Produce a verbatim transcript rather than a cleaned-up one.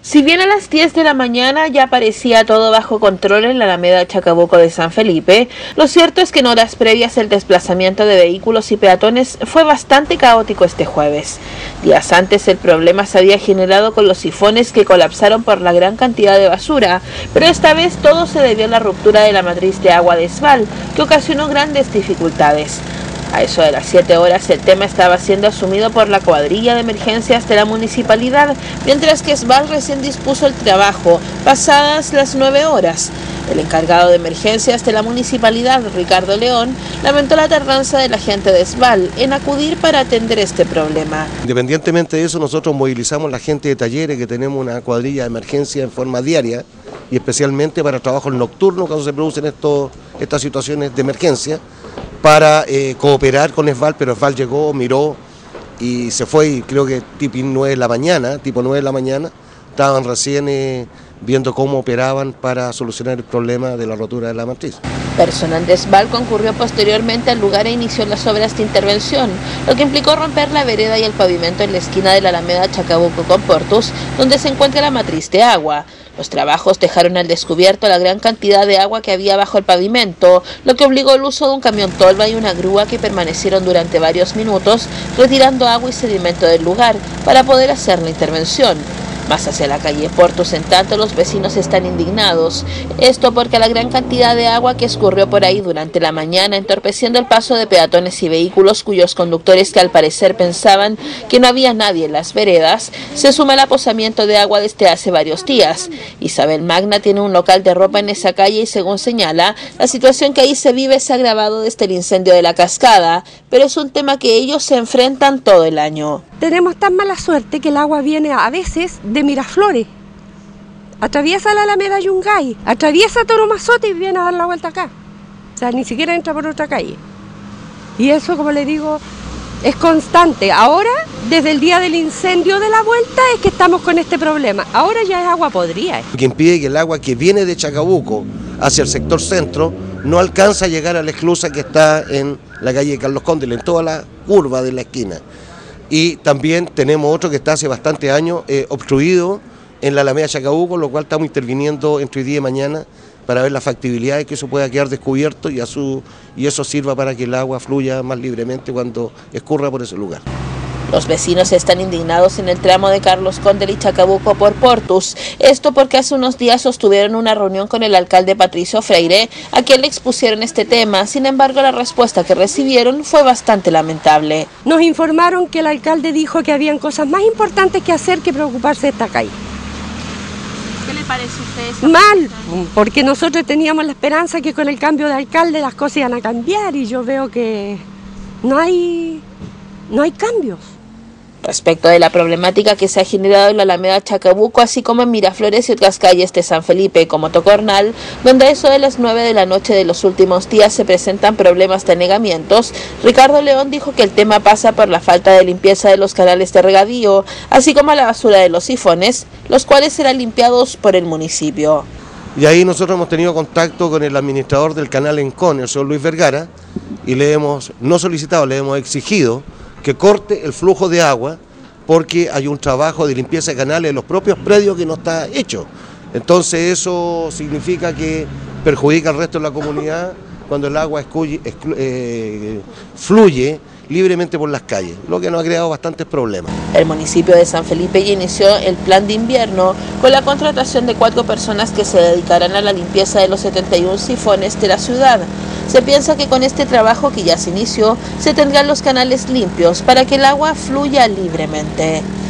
Si bien a las diez de la mañana ya parecía todo bajo control en la Alameda Chacabuco de San Felipe, lo cierto es que en horas previas el desplazamiento de vehículos y peatones fue bastante caótico este jueves. Días antes el problema se había generado con los sifones que colapsaron por la gran cantidad de basura, pero esta vez todo se debió a la ruptura de la matriz de agua de Esval, que ocasionó grandes dificultades. A eso de las siete horas el tema estaba siendo asumido por la cuadrilla de emergencias de la municipalidad, mientras que Esval recién dispuso el trabajo, pasadas las nueve horas. El encargado de emergencias de la municipalidad, Ricardo León, lamentó la tardanza de la gente de Esval en acudir para atender este problema. Independientemente de eso, nosotros movilizamos la gente de talleres, que tenemos una cuadrilla de emergencia en forma diaria, y especialmente para trabajos nocturnos cuando se producen estos, estas situaciones de emergencia, para eh, cooperar con Esval, pero Esval llegó, miró y se fue, y creo que tipo nueve de la mañana, tipo nueve de la mañana, estaban recién eh, viendo cómo operaban para solucionar el problema de la rotura de la matriz. Personal de Esval concurrió posteriormente al lugar e inició las obras de intervención, lo que implicó romper la vereda y el pavimento en la esquina de la Alameda Chacabuco con Portus, donde se encuentra la matriz de agua. Los trabajos dejaron al descubierto la gran cantidad de agua que había bajo el pavimento, lo que obligó el uso de un camión tolva y una grúa que permanecieron durante varios minutos retirando agua y sedimento del lugar para poder hacer la intervención. Más hacia la calle Portus, en tanto, los vecinos están indignados. Esto porque la gran cantidad de agua que escurrió por ahí durante la mañana, entorpeciendo el paso de peatones y vehículos cuyos conductores, que al parecer pensaban que no había nadie en las veredas, se suma al aposamiento de agua desde hace varios días. Isabel Magna tiene un local de ropa en esa calle y, según señala, la situación que ahí se vive se ha agravado desde el incendio de la cascada, pero es un tema que ellos se enfrentan todo el año. Tenemos tan mala suerte que el agua viene a veces de Miraflores, atraviesa la Alameda Yungay, atraviesa Toro Mazote y viene a dar la vuelta acá. O sea, ni siquiera entra por otra calle. Y eso, como le digo, es constante. Ahora, desde el día del incendio de la vuelta, es que estamos con este problema. Ahora ya es agua podrida. ¿eh? Lo que impide que el agua que viene de Chacabuco hacia el sector centro no alcanza a llegar a la esclusa que está en la calle Carlos Condel, en toda la curva de la esquina. Y también tenemos otro que está hace bastante años eh, obstruido en la Alameda Chacabuco, lo cual estamos interviniendo entre hoy día y mañana para ver la factibilidad de que eso pueda quedar descubierto y, a su, y eso sirva para que el agua fluya más libremente cuando escurra por ese lugar. Los vecinos están indignados en el tramo de Carlos Condel y Chacabuco por Portus. Esto porque hace unos días sostuvieron una reunión con el alcalde Patricio Freire, a quien le expusieron este tema. Sin embargo, la respuesta que recibieron fue bastante lamentable. Nos informaron que el alcalde dijo que habían cosas más importantes que hacer que preocuparse de esta calle. ¿Qué le parece a usted eso? Mal, porque nosotros teníamos la esperanza que con el cambio de alcalde las cosas iban a cambiar y yo veo que no hay, no hay cambios. Respecto de la problemática que se ha generado en la Alameda Chacabuco, así como en Miraflores y otras calles de San Felipe como Tocornal, donde a eso de las nueve de la noche de los últimos días se presentan problemas de anegamientos, Ricardo León dijo que el tema pasa por la falta de limpieza de los canales de regadío, así como la basura de los sifones, los cuales serán limpiados por el municipio. Y ahí nosotros hemos tenido contacto con el administrador del canal Encon, el señor Luis Vergara, y le hemos, no solicitado, le hemos exigido que corte el flujo de agua porque hay un trabajo de limpieza de canales en los propios predios que no está hecho. Entonces eso significa que perjudica al resto de la comunidad cuando el agua escuye, exclu, eh, fluye libremente por las calles, lo que nos ha creado bastantes problemas. El municipio de San Felipe ya inició el plan de invierno con la contratación de cuatro personas que se dedicarán a la limpieza de los setenta y uno sifones de la ciudad. Se piensa que con este trabajo que ya se inició, se tendrán los canales limpios para que el agua fluya libremente.